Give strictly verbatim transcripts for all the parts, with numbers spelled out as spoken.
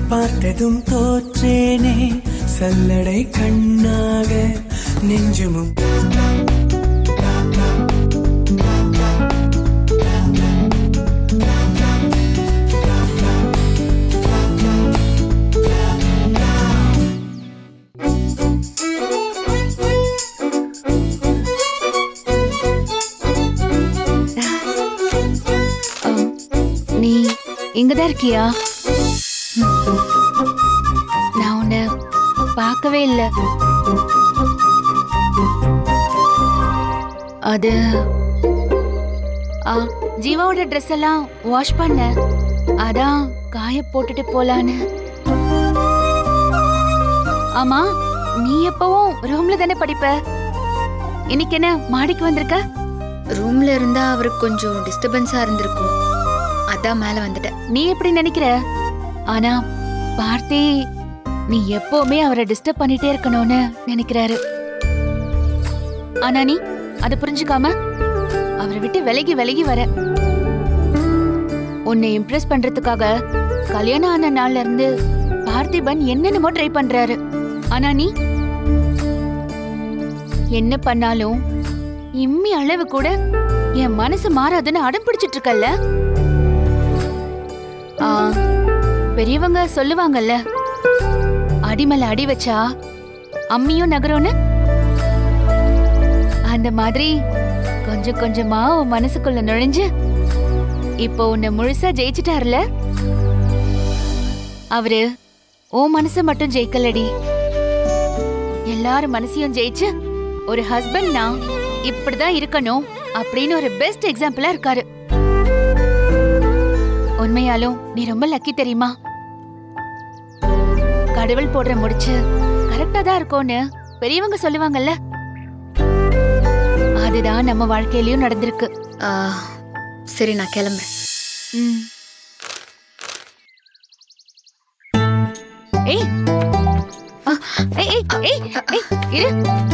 பார்த்ததும் தோற்றேனே சல்லடை கண்ணாக நெஞ்சமும் நீ இங்கதான் இருக்கியா? நான் உன்னை பார்க்கவே இல்லை. அது ஜீவாவோட ட்ரெஸ் எல்லாம் வாஷ் பண்ண, அதான் காய போட்டுட்டு போலான்னு. ஆமா, நீ எப்பவும் ரூம்ல தானே படிப்ப? இன்னைக்கு என்ன மாடிக்கு வந்திருக்க? ரூம்ல இருந்தா அவருக்கு கொஞ்சம் டிஸ்டர்பன்ஸா இருந்திருக்கும், அதான் மேல வந்துட்டேன். நீ எப்படி நினைக்கிற? ஆனா பார்த்தி நீ எப்பவுமே அவரை டிஸ்டர்ப் பண்ணிட்டே இருக்கணும்னு நினைக்கிறாரு. ஆனா நீ அதை புரிஞ்சுக்காம அவரை விட்டு விலகி விலகி வர. உன்னை இம்ப்ரெஸ் பண்றதுக்காக கல்யாணம் ஆன நாள்ல இருந்து பார்த்திபன் என்னென்னமோ ட்ரை பண்றாரு. ஆனா நீ என்ன பண்ணாலும் இம்மி அளவு கூட என் மனசு மாறாதுன்னு அடம் பிடிச்சிட்டு இருக்கல்ல. பெரியவங்க சொல்லுவாங்கல்ல, அடிமேல அடி வச்சா அம்மியும் நகரும்னு. அந்த மாதிரி கொஞ்சம் கொஞ்சமா உன் மனசுக்குள்ள நுழைஞ்சு இப்போ உன்னை முழுசா ஜெயிச்சிட்டாருல. அவரு உன் மனச மட்டும் ஜெயிக்கலடி, எல்லாரும் மனசையும் ஜெயிச்சு ஒரு ஹஸ்பண்ட்னா இப்படிதான் இருக்கணும் அப்படின்னு ஒரு பெஸ்ட் எக்ஸாம்பிளா இருக்காரு. உண்மையாலும் நீ ரொம்ப லக்கி தெரியுமா? கடவுள் போடுற முடிச்சு கரெக்டா தான் இருக்கும்னு பெரியவங்க சொல்லுவாங்கல்ல, அதுதான் நம்ம வாழ்க்கையிலயும் நடந்திருக்கு. சரி, நான் கிளம்புறேன். ஏய் ஏய் ஏய் ஏய் இரு.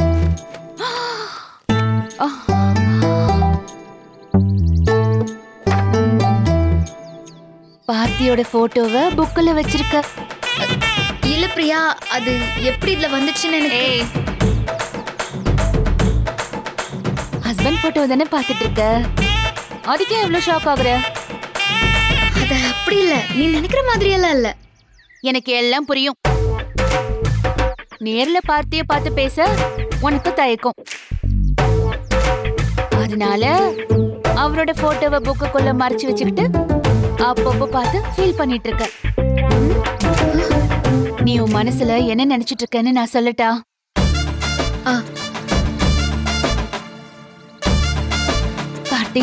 பார்த்தியோட போட்டோவை புக்ல வச்சிருக்க. இல்ல பிரியா, அது எப்படி இதுல வந்துச்சுன்னு எனக்கு. ஹஸ்பண்ட் போட்டோ தானே பாத்துட்டு இருக்க, அதுக்கே எவ்வளவு ஷாக் ஆகுற? அது அப்படி இல்ல, நீ நினைக்கிற மாதிரி எல்லாம் இல்ல. எனக்கு எல்லாம் புரியும். நேர்ல பார்த்திய பார்த்து பேச உனக்கு தயக்கம், அதனால அவரோட போட்டோவை புக்குக்குள்ள மறைச்சு வச்சுக்கிட்டு அப்பப்போ பார்த்து ஃபீல் பண்ணிட்டு இருக்க. நீ உன் மனசுல என்ன நினைச்சிட்டு இருக்கன்னு நான் சொல்லட்டா? பார்த்தி,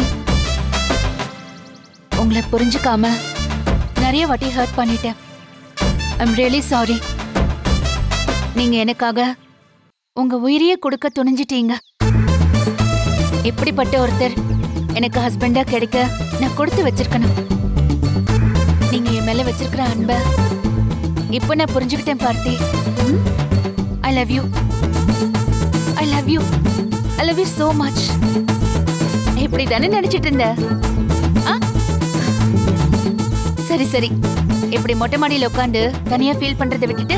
உங்களை புரிஞ்சுக்காம நிறைய வாட்டி ஹர்ட் பண்ணிட்டேன். I'm really sorry. நீங்க எனக்காக உங்க உயிரையே கொடுக்க துணிஞ்சிட்டீங்க. இப்படிப்பட்ட ஒருத்தர் எனக்கு ஹஸ்பண்டா கிடைக்க நான் கொடுத்து வச்சிருக்கணும். நீங்க என் மேல வச்சிருக்கிற அன்ப இப்ப நான் புரிஞ்சுக்கிட்டேன் Parthi. I love you, I love you, I love you so much. இப்படி தானே நினைச்சிட்டு இருந்த? சரி சரி, இப்படி மொட்டை மாடியில் உட்காந்து தனியா ஃபீல் பண்றதை விட்டுட்டு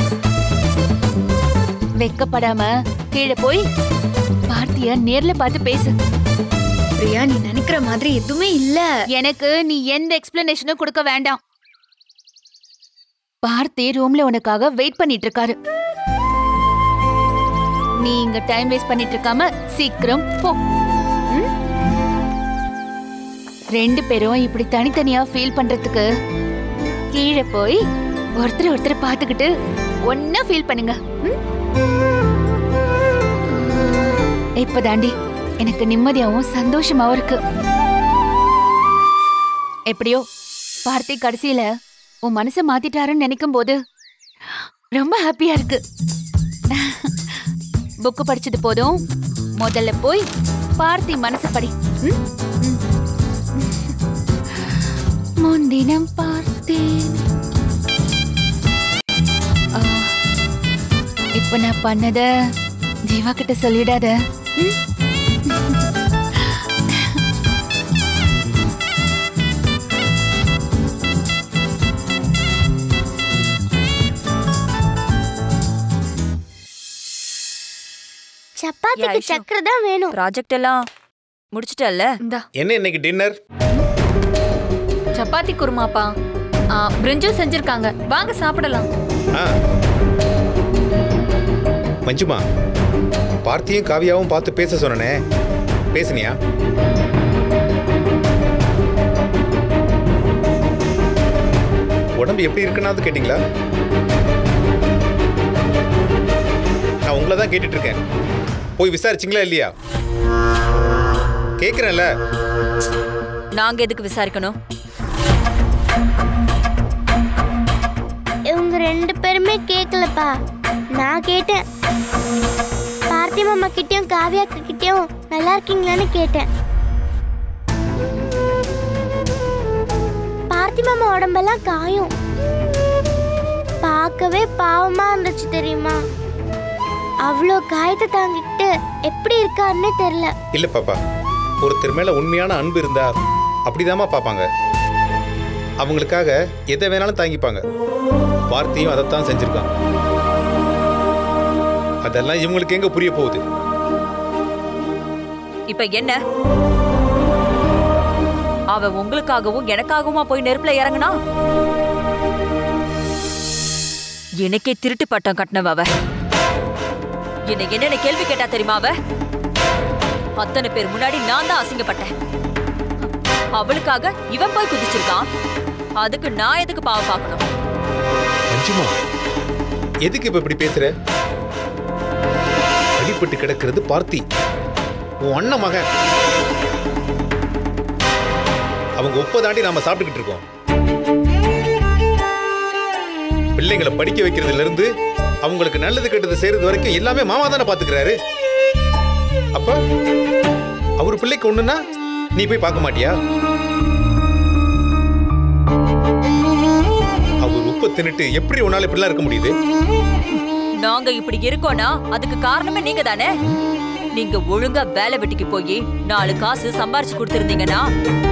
வெக்கப்படாம கீழே போய் பார்த்திய நேர்ல பார்த்து பேசு. பிரியா, நீ நினைக்கிற மாதிரி எதுவுமே இல்ல. எனக்கு நீ எந்த எக்ஸ்பிளனேஷனும் கொடுக்க வேண்டாம். பார்த்தி ரூம்ல உனக்காக வெயிட் பண்ணிட்டு இருக்காரு. நீ இங்க டைம் வேஸ்ட் பண்ணிட்டு இருக்காம சீக்கிரம் போ. ரெண்டு பேரும் இப்படி தனித்தனியா ஃபீல் பண்றதுக்கு கீழே போய் ஒருத்தர் ஒருத்தர் பார்த்துக்கிட்டு ஒன்னா ஃபீல் பண்ணுங்க. இப்பதாண்டி எனக்கு நிம்மதியாவும் சந்தோஷமாவும் இருக்கு. எப்படியோ பார்த்தி கடைசியில உன் மனசை மாத்திட்டாருன்னு நினைக்கும் போது ரொம்ப ஹாப்பியா இருக்கு. புக்கு படிச்சது போதும், முதல்ல போய் பார்த்தி மனசு படி. முன்தினம் பார்த்தேன். இப்ப நான் பண்ணத ஜீவா கிட்ட சொல்லிடாத. சப்பாத்திக்கு சக்கரை தான் வேணும். ப்ராஜெக்ட் எல்லாம் முடிச்சிட்டல்ல? இந்தா என்ன இன்னைக்கு டின்னர்? சப்பாத்தி குருமாப்பா. பிரிஞ்சும் செஞ்சிருக்காங்க, வாங்க சாப்பிடலாம். ஆ மஞ்சுமா, பார்த்தியும் காவியாவும் பார்த்து பேச சொன்னனே, பேசுனியா? உடம்பு எப்படி இருக்குன்னு கேட்டீங்களா? நான் உங்களை தான் கேட்டுட்டு இருக்கேன். போய் விசாரிச்சிங்களா இல்லையா? கேக்குறேன்ல. நாங்க எதுக்கு விசாரிக்கணும்? இவங்க ரெண்டு பேருமே கேட்கலப்பா, நான் கேட்டேன். பார்த்தி மாமா கிட்டயும் காவியா கிட்டயும் நல்லா இருக்கீங்களான்னு கேட்டேன். பார்த்தி மாமா உடம்பெல்லாம் காயும், பார்க்கவே பாவமா இருந்துச்சு தெரியுமா? அவ்வளோ காயத்தை தாங்கிட்டு எப்படி இருக்காருன்னு தெரியல. இல்ல பாப்பா, ஒருத்தர் மேல உண்மையான அன்பு இருந்தா அப்படிதாமா பாப்பாங்க. அவங்களுக்காக எதை வேணாலும் தாங்கிப்பாங்க. பார்த்தியும் அதைத்தான் செஞ்சிருக்கான். அதெல்லாம் இவங்களுக்கு எங்க புரிய போகுது? இப்ப என்ன? அவ உங்களுக்காகவும் எனக்காகவுமா போய் நெருப்புல இறங்குனா? எனக்கே திருட்டு பட்டம் கட்டினவ அவ. என்ன என்னென்ன கேள்வி கேட்டா தெரியுமா அவ? அத்தனை பேர் முன்னாடி நான் தான் அசிங்கப்பட்டேன். அவளுக்காக இவன் போய் குதிச்சிருக்கான். அதுக்கு நான் எதுக்கு பாவம் பார்க்கணும்? மஞ்சுமா, எதுக்கு இப்ப இப்படி பேசுற? அடிபட்டு கிடக்கிறது பார்த்தி, உன் அண்ணன் மகன். அவங்க ஒப்ப தாண்டி நாம சாப்பிட்டுக்கிட்டு இருக்கோம். பிள்ளைங்களை படிக்க வைக்கிறதுல இருந்து அவங்களுக்கு நல்லது கெட்டது செய்யறது வரைக்கும் எல்லாமே மாமா தானே பாத்துக்கிறாரு. அப்ப அவரு பிள்ளைக்கு ஒண்ணுன்னா நீ போய் பார்க்க மாட்டியா? அவர் உப்ப தின்னுட்டு எப்படி உன்னால இப்படிலாம் இருக்க முடியுது? நாங்க இப்படி இருக்கோம்னா அதுக்கு காரணமே நீங்க தானே. நீங்க ஒழுங்கா வேலை வெட்டிக்கு போய் நாலு காசு சம்பாரிச்சு கொடுத்திருந்தீங்கன்னா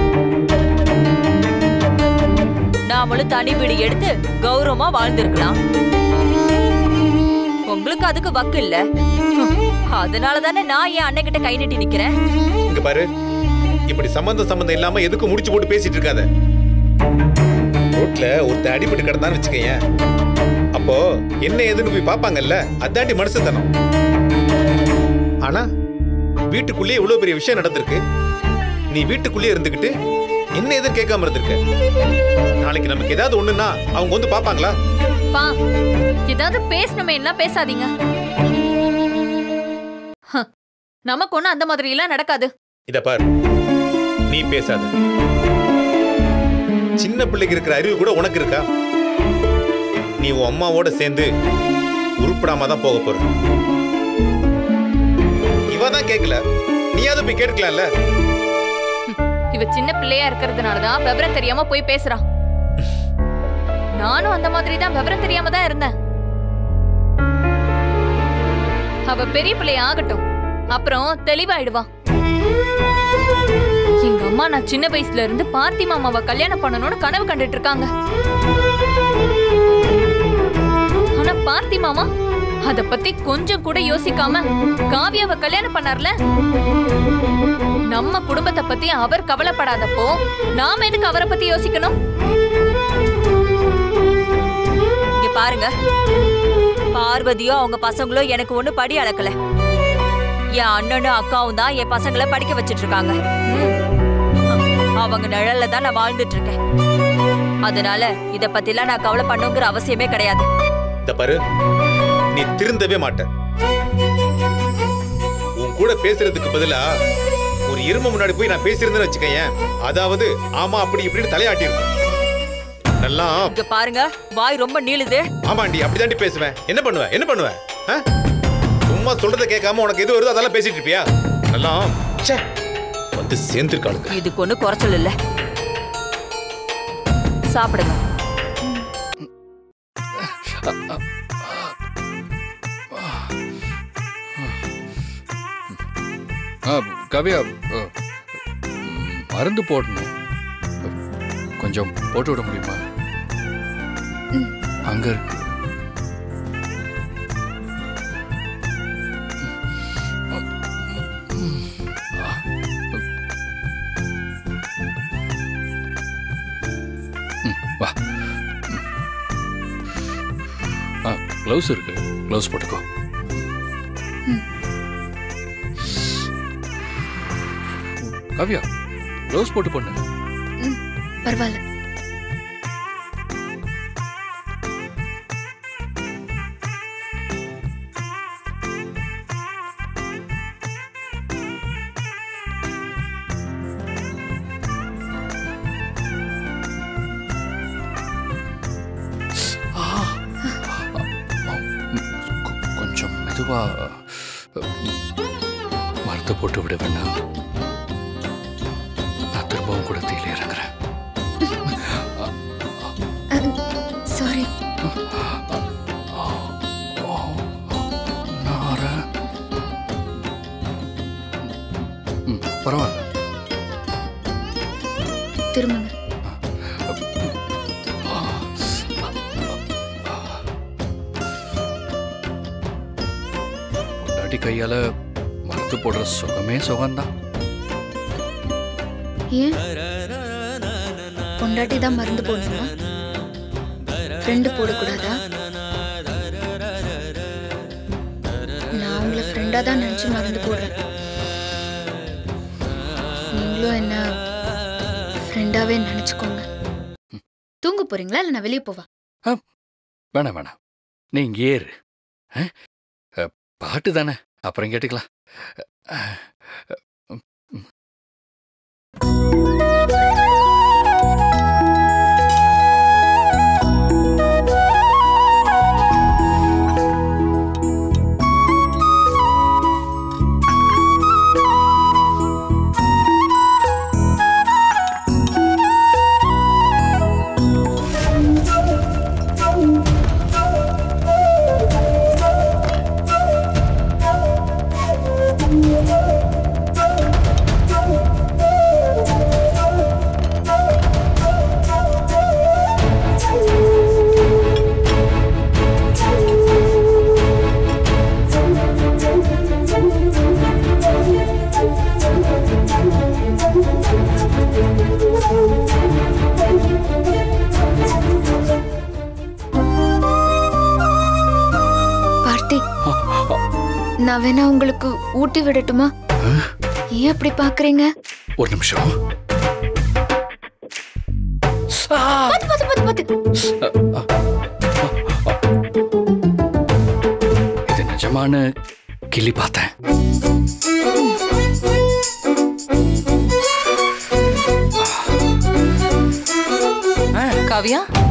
நாமளும் தனி வீடு எடுத்து கௌரவமா வாழ்ந்திருக்கலாம். உங்களுக்கு அதுக்கு வக்கு இல்ல. அதனால தானே நான் என் அண்ணன் கிட்ட கை நீட்டி நிக்கிறேன். இங்க பாரு, இப்படி சம்பந்தம் சம்பந்தம் இல்லாம எதுக்கு முடிச்சு போட்டு பேசிட்டு இருக்காத. ரோட்ல ஒருத்தன் அடிபட்டு கிடந்தான்னு வச்சுக்கேன், அப்போ என்ன ஏதுன்னு போய் பாப்பாங்கல்ல, அதாண்டி மனுஷத்தனம். ஆனா வீட்டுக்குள்ளேயே இவ்வளவு பெரிய விஷயம் நடந்திருக்கு. நீ வீட்டுக்குள்ளேயே இருந்துகிட்டு என்ன ஏதுன்னு கேட்காம இருந்திருக்க. நாளைக்கு நமக்கு ஏதாவது ஒண்ணுன்னா அவங்க வந்து பாப்பாங்களா? பா, ஏதாவது பேசணுமே எல்லாம் பேசாதீங்க. நமக்கு ஒண்ணு அந்த மாதிரி எல்லாம் நடக்காது. இத பாரு, நீ பேசாத. சின்ன பிள்ளைக்கு இருக்கிற அறிவு கூட உனக்கு இருக்கா? நீ உன் அம்மாவோட சேர்ந்து உருப்படாம தான் போக போற. இவ தான் கேட்கல, நீயாவது போய் கேட்கலாம்ல. இவ சின்ன பிள்ளையா இருக்கிறதுனாலதான் விவரம் தெரியாம போய் பேசுறான். நானும் அந்த மாதிரி தான் விவரம் தெரியாம தான் இருந்தேன். அவ பெரிய பிள்ளைய ஆகட்டும், அப்புறம் தெளிவாயிடுவா. எங்க அம்மா நான் சின்ன வயசுல இருந்து பார்த்தி மாமாவை கல்யாணம் பண்ணணும்னு கனவு கண்டுட்டு இருக்காங்க. ஆனா பார்த்தி மாமா அத பத்தி கொஞ்சம் கூட யோசிக்காம காவியாவை கல்யாணம் பண்ணார்ல. நம்ம குடும்பத்தை பத்தி அவர் கவலைப்படாதப்போ நாம எதுக்கு அவரை பத்தி யோசிக்கணும்? இங்க பாருங்க, பார்வதியோ அவங்க பசங்களோ எனக்கு ஒண்ணு படி அளக்கல. என் அண்ணனும் அக்காவும் தான் என் பசங்களை படிக்க வச்சிட்டு இருக்காங்க. அவங்க நிழல்ல தான் நான் வாழ்ந்துட்டு இருக்கேன். அதனால இத பத்தி எல்லாம் நான் கவலை பண்ணுங்கிற அவசியமே கிடையாது. இத பாரு, நீ திருந்தவே மாட்ட. உன் கூட பேசுறதுக்கு பதிலா ஒரு எருமை முன்னாடி போய் நான் பேசியிருந்தேன்னு வச்சுக்கேன், அதாவது ஆமா அப்படி இப்படின்னு தலையாட்டி இருக்கும். நல்லா இங்க பாருங்க, வாய் ரொம்ப நீளுது. ஆமாண்டி, அப்படிதாண்டி பேசுவேன். என்ன பண்ணுவேன் என்ன பண்ணுவேன்? சும்மா சொல்றத கேட்காம உனக்கு எது வருதோ அதெல்லாம் பேசிட்டு இருப்பியா? நல்லா வந்து சேர்ந்துருக்காளுங்க. இதுக்கு ஒண்ணு குறைச்சல் இல்ல. சாப்பிடுங்க. கவியா, மருந்து போடணும், கொஞ்சம் போட்டு விட முடியுமா? அங்க இருக்கு. க்ளவுஸ் இருக்கு, க்ளவுஸ் போட்டுக்கோ. காவியா, க்ளவுஸ் போட்டு பண்ணு. ம் பரவாயில்ல. கொஞ்சம் மெதுவா மரத்தை போட்டு விட வேண்டாம். நான் திரும்பவும் கூட தீயில இறங்குறேன். சாரி. பரவாயில்ல, திரும்புங்க. பொண்டாட்டி கையால மரத்து போடுற சுகமே சுகம்தான். ஏன் பொண்டாட்டி தான் மருந்து போடணுமா? ஃப்ரெண்டு போடக்கூடாதா? நான் உங்களை ஃப்ரெண்டா தான் நினைச்சு மருந்து போடுறேன். நீங்களும் என்ன ஃப்ரெண்டாவே நினைச்சுக்கோங்க. தூங்க போறீங்களா இல்ல நான் வெளியே போவா? வேணாம் வேணாம், நீ இங்கே ஏறு. பாட்டு தானே, அப்புறம் கேட்டுக்கலாம். நான் வேணா உங்களுக்கு ஊட்டி விடட்டுமா? ஏன் அப்படி பாக்குறீங்க? ஒரு நிமிஷம். பாத்து பாத்து பாத்து பாத்து. இது நிஜமான கிளி பார்த்தேன். காவியா,